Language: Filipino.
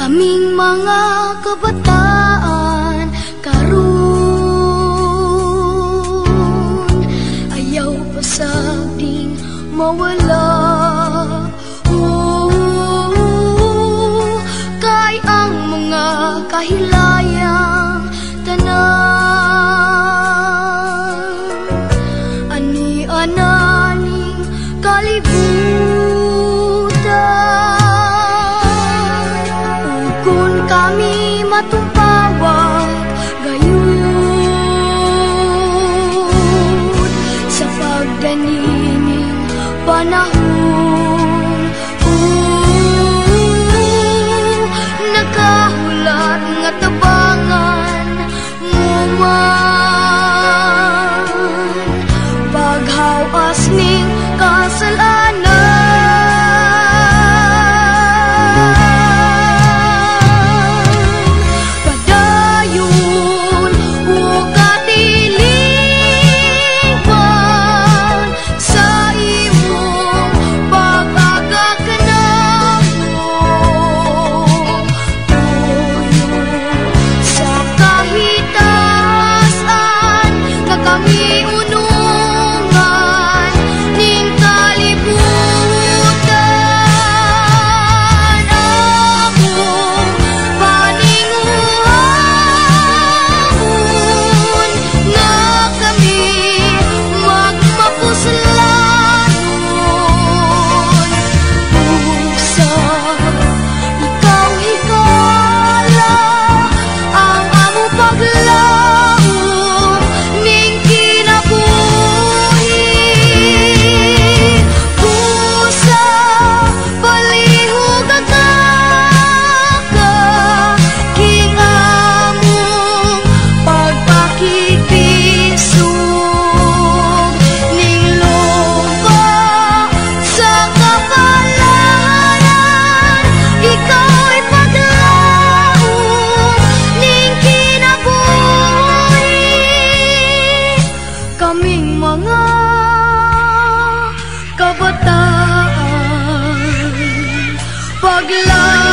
Kaming mga kabataan karon ayaw pasagding mawala. Kay ang mga kahilayang tanan ani-ananing kalibutan. Kung kami matumpawag gayon sa pagdanining panahon, nakahulat nga tabangan mo man paghawas ning kasalanan. Kaming mga kabataan pagla